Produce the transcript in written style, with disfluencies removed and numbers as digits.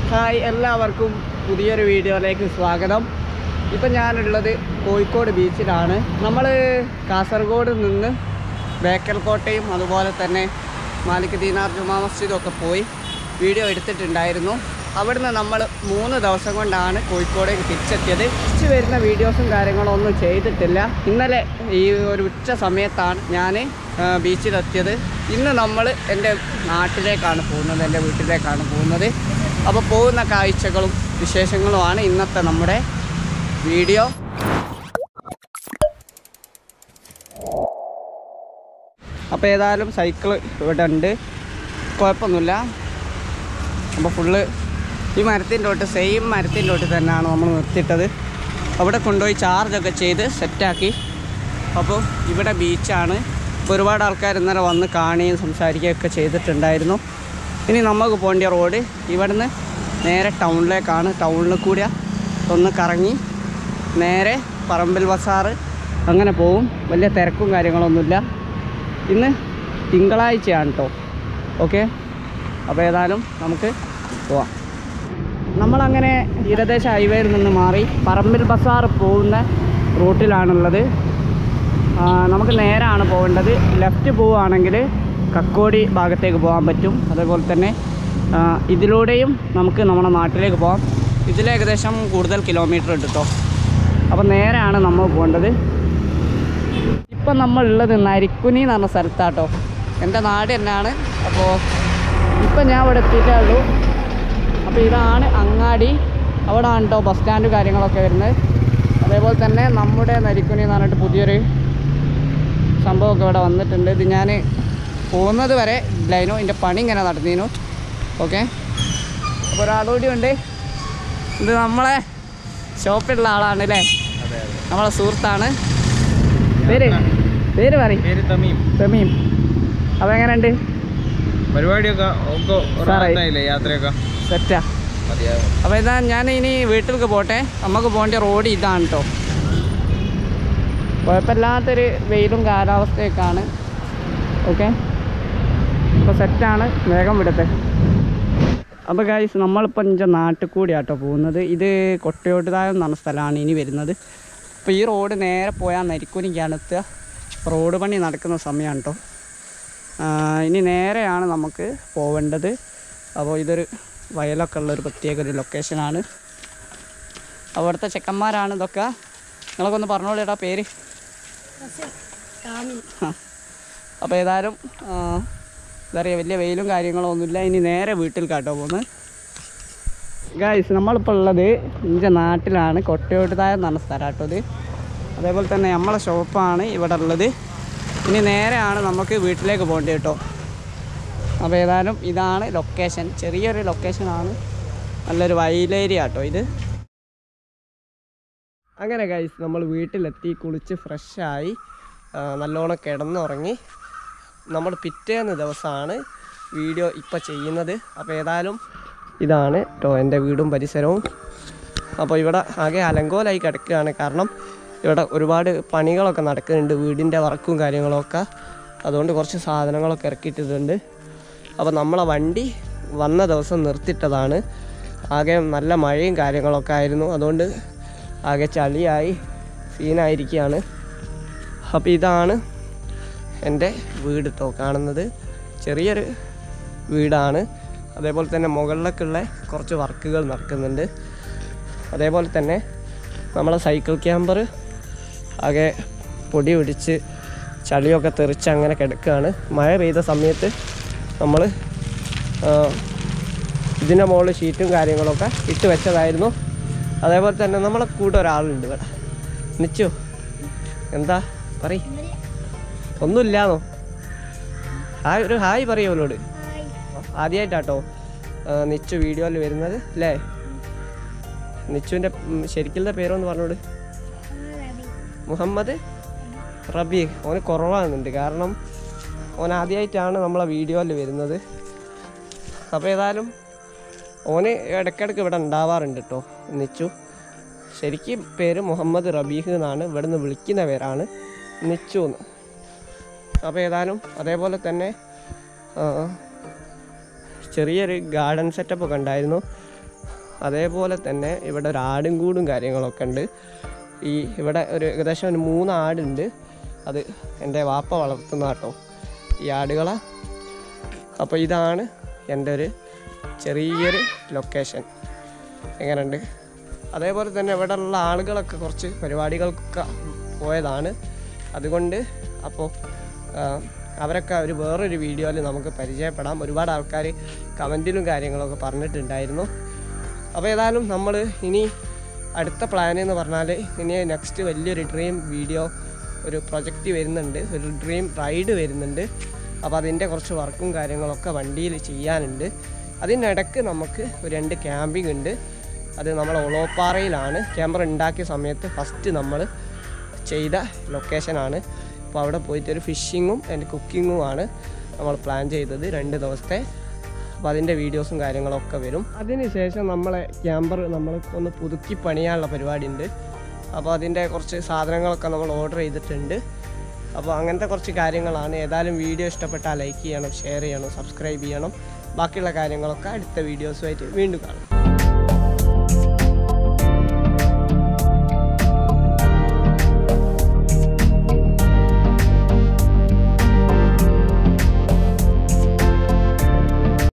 Hi എല്ലാവർക്കും പുതിയൊരു വീഡിയോയിലേക്ക് സ്വാഗതം. ഇപ്പം ഞാനുള്ളത് കോഴിക്കോട് ബീച്ചിലാണ്. നമ്മൾ കാസർഗോഡ് നിന്ന് ബേക്കൽ കോട്ടയും അതുപോലെ തന്നെ മാലിക് ദീനാർ ജുമാ മസ്ജിദൊക്കെ പോയി വീഡിയോ എടുത്തിട്ടുണ്ടായിരുന്നു. അവിടുന്ന് നമ്മൾ 3 ദിവസം കൊണ്ടാണ് കോഴിക്കോടേക്ക് തിരിച്ചെത്തിയത്. തിരിച്ച് വരുന്ന വീഡിയോസും കാര്യങ്ങളും ഒന്നും ചെയ്തിട്ടില്ല. ഇന്നലെ ഈ ഒരു ഉച്ച സമയത്താണ് ഞാൻ ബീച്ചിലെത്തിയത്. ഇന്ന് നമ്മൾ എൻ്റെ നാട്ടിലേക്കാണ് പോകുന്നത്, എൻ്റെ വീട്ടിലേക്കാണ് പോകുന്നത്. അപ്പോൾ പോകുന്ന കാഴ്ചകളും വിശേഷങ്ങളുമാണ് ഇന്നത്തെ നമ്മുടെ വീഡിയോ. അപ്പോൾ ഏതായാലും സൈക്കിള് ഇവിടെ ഉണ്ട്, കുഴപ്പമൊന്നുമില്ല. അപ്പോൾ ഫുള്ള് ഈ മരത്തിൻ്റെ തൊട്ട് സെയിം മരത്തിൻ്റെ തൊട്ട് തന്നെയാണ് നമ്മൾ നിർത്തിയിട്ടത്. അവിടെ കൊണ്ടുപോയി ചാർജൊക്കെ ചെയ്ത് സെറ്റാക്കി. അപ്പോൾ ഇവിടെ ബീച്ചാണ്. ഒരുപാട് ആൾക്കാർ ഇന്നലെ വന്ന് കാണുകയും സംസാരിക്കുകയൊക്കെ ചെയ്തിട്ടുണ്ടായിരുന്നു. ഇനി നമുക്ക് പോകേണ്ട റോഡ് ഇവിടുന്ന് നേരെ ടൗണിലേക്കാണ്. ടൗണിൽ കൂടി ഒന്ന് കറങ്ങി നേരെ പറമ്പിൽ ബസാറ് അങ്ങനെ പോവും. വലിയ തിരക്കും കാര്യങ്ങളൊന്നുമില്ല. ഇന്ന് തിങ്കളാഴ്ചയാണ് കേട്ടോ. ഓക്കെ, അപ്പോൾ ഏതായാലും നമുക്ക് പോവാം. നമ്മളങ്ങനെ തീരദേശ ഹൈവേയിൽ നിന്ന് മാറി പറമ്പിൽ ബസാർ പോകുന്ന റൂട്ടിലാണുള്ളത്. നമുക്ക് നേരാണ് പോകേണ്ടത്. ലെഫ്റ്റ് പോവുകയാണെങ്കിൽ കക്കോടി ഭാഗത്തേക്ക് പോകാൻ പറ്റും. അതേപോലെ തന്നെ ഇതിലൂടെയും നമുക്ക് നമ്മുടെ നാട്ടിലേക്ക് പോകാം. ഇതിലേകദേശം കൂടുതൽ കിലോമീറ്റർ ഉണ്ട് കേട്ടോ. അപ്പോൾ നേരെയാണ് നമ്മൾ പോകേണ്ടത്. ഇപ്പം നമ്മളുള്ളത് നരിക്കുനി എന്ന് പറഞ്ഞ സ്ഥലത്താട്ടോ. എൻ്റെ നാട് തന്നെയാണ്. അപ്പോൾ ഇപ്പം ഞാൻ ഇവിടെ എത്തിയിട്ടേ ഉള്ളൂ. അപ്പോൾ ഇതാണ് അങ്ങാടി. അവിടെ ആണ് കേട്ടോ ബസ് സ്റ്റാൻഡ് കാര്യങ്ങളൊക്കെ വരുന്നത്. അതേപോലെ തന്നെ നമ്മുടെ നരിക്കുനി എന്ന് പറഞ്ഞിട്ട് പുതിയൊരു സംഭവമൊക്കെ ഇവിടെ വന്നിട്ടുണ്ട്. ഇത് ഞാൻ പോകുന്നത് വരെ ഇല്ലായിരുന്നു, ഇതിൻ്റെ പണി ഇങ്ങനെ നടന്നിരുന്നു. ഓക്കെ, അപ്പോൾ ഒരാളുകൂടി ഉണ്ട്. ഇത് നമ്മളെ ഷോപ്പിലുള്ള ആളാണ് അല്ലേ, നമ്മളെ സുഹൃത്താണ്. പേര് പറയും. തമീം. അപ്പോൾ എങ്ങനെയുണ്ട് പരിപാടിയൊക്കെ? യാത്രയൊക്കെ സെറ്റാ. അപ്പോൾ ഇതാ ഞാൻ ഇനി വീട്ടിലേക്ക് പോട്ടെ. നമുക്ക് പോകേണ്ട റോഡ് ഇതാണ് കേട്ടോ. കുഴപ്പമില്ലാത്തൊരു വെയിലും കാലാവസ്ഥയൊക്കെയാണ്. ഓക്കെ, അപ്പോൾ സെറ്റാണ്. വേഗം വിടട്ടെ. അപ്പോൾ ഗൈസ്, നമ്മളിപ്പോൾ എൻ്റെ നാട്ടിൽ കൂടിയാട്ടോ പോകുന്നത്. ഇത് കൊട്ടയോട്ടുതാഴം എന്ന് പറഞ്ഞ സ്ഥലമാണ് ഇനി വരുന്നത്. അപ്പോൾ ഈ റോഡ് നേരെ പോയാൽ നരിക്കുനിക്കാണ് എത്തുക. റോഡ് പണി നടക്കുന്ന സമയമാണ് കേട്ടോ. ഇനി നേരെയാണ് നമുക്ക് പോവേണ്ടത്. അപ്പോൾ ഇതൊരു വയലൊക്കെ ഉള്ളൊരു പ്രത്യേക ഒരു ലൊക്കേഷനാണ്. അവിടുത്തെ ചെക്കന്മാരാണ് ഇതൊക്കെ. നിങ്ങളൊക്കെ ഒന്ന് പറഞ്ഞോളൂടാ പേര്. അപ്പോൾ ഏതായാലും എന്താ പറയുക, വലിയ വെയിലും കാര്യങ്ങളോ ഒന്നുമില്ല. ഇനി നേരെ വീട്ടിൽ കാട്ടോ പോകുന്നത്. ഗൈസ്, നമ്മളിപ്പോൾ ഉള്ളത് എൻ്റെ നാട്ടിലാണ്. കൊട്ടയോട്ടുതാഴം എന്ന് പറഞ്ഞ സ്ഥലം കേട്ടോ ഇത്. അതേപോലെ തന്നെ നമ്മളെ ഷോപ്പാണ് ഇവിടെ ഉള്ളത്. ഇനി നേരെയാണ് നമുക്ക് വീട്ടിലേക്ക് പോകേണ്ടത് കേട്ടോ. അപ്പോൾ ഏതായാലും ഇതാണ് ലൊക്കേഷൻ. ചെറിയൊരു ലൊക്കേഷനാണ്, നല്ലൊരു വയലേരിയ കേട്ടോ ഇത്. അങ്ങനെ ഗൈസ്, നമ്മൾ വീട്ടിലെത്തി കുളിച്ച് ഫ്രഷായി നല്ലോണം കിടന്നുറങ്ങി. നമ്മൾ പിറ്റേന്ന് ദിവസമാണ് വീഡിയോ ഇപ്പോൾ ചെയ്യുന്നത്. അപ്പോൾ ഏതായാലും ഇതാണ് കേട്ടോ എൻ്റെ വീടും പരിസരവും. അപ്പോൾ ഇവിടെ ആകെ അലങ്കോലായി കിടക്കുകയാണ്. കാരണം ഇവിടെ ഒരുപാട് പണികളൊക്കെ നടക്കുന്നുണ്ട്, വീടിൻ്റെ വർക്കും കാര്യങ്ങളൊക്കെ. അതുകൊണ്ട് കുറച്ച് സാധനങ്ങളൊക്കെ ഇറക്കിയിട്ടിട്ടുണ്ട്. അപ്പോൾ നമ്മളെ വണ്ടി വന്ന ദിവസം നിർത്തിയിട്ടതാണ്. ആകെ നല്ല മഴയും കാര്യങ്ങളൊക്കെ ആയിരുന്നു. അതുകൊണ്ട് ആകെ ചളിയായി സീനായിരിക്കുകയാണ്. അപ്പോൾ ഇതാണ് എൻ്റെ വീട് കേട്ടോ കാണുന്നത്. ചെറിയൊരു വീടാണ്. അതേപോലെ തന്നെ മുകളിലേക്കുള്ള കുറച്ച് വർക്കുകൾ നടക്കുന്നുണ്ട്. അതേപോലെ തന്നെ നമ്മളെ സൈക്കിൾ ക്യാമ്പർ ആകെ പൊടി പിടിച്ച് ചളിയൊക്കെ തെറിച്ച് അങ്ങനെ കിടക്കുകയാണ്. മഴ പെയ്ത സമയത്ത് നമ്മൾ ഇതിൻ്റെ മുകളിൽ ഷീറ്റും കാര്യങ്ങളൊക്കെ ഇട്ട് വെച്ചതായിരുന്നു. അതേപോലെ തന്നെ നമ്മളെ കൂടെ ഒരാളുണ്ട് ഇവിടെ. നിച്ചു, എന്താ പറയ്? ഒന്നുമില്ലാന്നോ? ഒരു ഹായ് പറയുമല്ലോട്. ആദ്യമായിട്ടാട്ടോ നിച്ചു വീഡിയോയിൽ വരുന്നത് അല്ലേ? നിച്ചുവിൻ്റെ ശരിക്കുള്ള പേരൊന്ന് പറഞ്ഞോട്. മുഹമ്മദ് റബി. ഓന് കുറവാകുന്നുണ്ട്, കാരണം ഓൻ ആദ്യമായിട്ടാണ് നമ്മളെ വീഡിയോയിൽ വരുന്നത്. അപ്പോൾ ഏതായാലും ഓന് ഇടയ്ക്കിടയ്ക്ക് ഇവിടെ ഉണ്ടാവാറുണ്ട് കേട്ടോ നിച്ചു. ശരിക്കും പേര് മുഹമ്മദ് റബീഹ് എന്നാണ്, ഇവിടുന്ന് വിളിക്കുന്ന പേരാണ് നിച്ചു എന്ന്. അപ്പോൾ ഏതായാലും അതേപോലെ തന്നെ ചെറിയൊരു ഗാർഡൻ സെറ്റപ്പൊക്കെ ഉണ്ടായിരുന്നു. അതേപോലെ തന്നെ ഇവിടെ ഒരു ആടും കൂടും കാര്യങ്ങളൊക്കെ ഉണ്ട്. ഇവിടെ ഏകദേശം ഒരു 3 ആടുണ്ട്. അത് എൻ്റെ വാപ്പ വളർത്തുന്ന കേട്ടോ ഈ ആടുകളെ. അപ്പോൾ ഇതാണ് എൻ്റെ ഒരു ചെറിയൊരു ലൊക്കേഷൻ. എങ്ങനെയുണ്ട്? അതേപോലെ തന്നെ ഇവിടെ ഉള്ള ആളുകളൊക്കെ കുറച്ച് പരിപാടികൾക്കൊക്കെ പോയതാണ്. അതുകൊണ്ട് അപ്പോൾ അവരൊക്കെ വേറൊരു വീഡിയോയിൽ നമുക്ക് പരിചയപ്പെടാം. ഒരുപാട് ആൾക്കാർ കമൻറ്റിലും കാര്യങ്ങളൊക്കെ പറഞ്ഞിട്ടുണ്ടായിരുന്നു. അപ്പോൾ ഏതായാലും നമ്മൾ ഇനി അടുത്ത പ്ലാൻ എന്ന് പറഞ്ഞാൽ ഇനി നെക്സ്റ്റ് വലിയൊരു ഡ്രീം വീഡിയോ, ഒരു പ്രൊജക്റ്റ് വരുന്നുണ്ട്, ഒരു ഡ്രീം റൈഡ് വരുന്നുണ്ട്. അപ്പോൾ അതിൻ്റെ കുറച്ച് വർക്കും കാര്യങ്ങളൊക്കെ വണ്ടിയിൽ ചെയ്യാനുണ്ട്. അതിനിടയ്ക്ക് നമുക്ക് 2 ക്യാമ്പിംഗ് ഉണ്ട്. അത് നമ്മൾ ഒളോപ്പാറയിലാണ് ക്യാമ്പർ ഉണ്ടാക്കിയ സമയത്ത് ഫസ്റ്റ് നമ്മൾ ചെയ്ത ലൊക്കേഷനാണ്. അപ്പോൾ അവിടെ പോയിട്ട് ഒരു ഫിഷിങ്ങും ആൻഡ് കുക്കിങ്ങുമാണ് നമ്മൾ പ്ലാൻ ചെയ്തത് 2 ദിവസത്തെ. അപ്പോൾ അതിൻ്റെ വീഡിയോസും കാര്യങ്ങളൊക്കെ വരും. അതിനുശേഷം നമ്മളെ ക്യാമ്പർ നമ്മൾ ഒന്ന് പുതുക്കി പണിയാനുള്ള പരിപാടി ഉണ്ട്. അപ്പോൾ അതിൻ്റെ കുറച്ച് സാധനങ്ങളൊക്കെ നമ്മൾ ഓർഡർ ചെയ്തിട്ടുണ്ട്. അപ്പോൾ അങ്ങനത്തെ കുറച്ച് കാര്യങ്ങളാണ്. ഏതായാലും വീഡിയോ ഇഷ്ടപ്പെട്ടാൽ ലൈക്ക് ചെയ്യണം, ഷെയർ ചെയ്യണം, സബ്സ്ക്രൈബ് ചെയ്യണം. ബാക്കിയുള്ള കാര്യങ്ങളൊക്കെ അടുത്ത വീഡിയോസുമായിട്ട് വീണ്ടും കാണാം.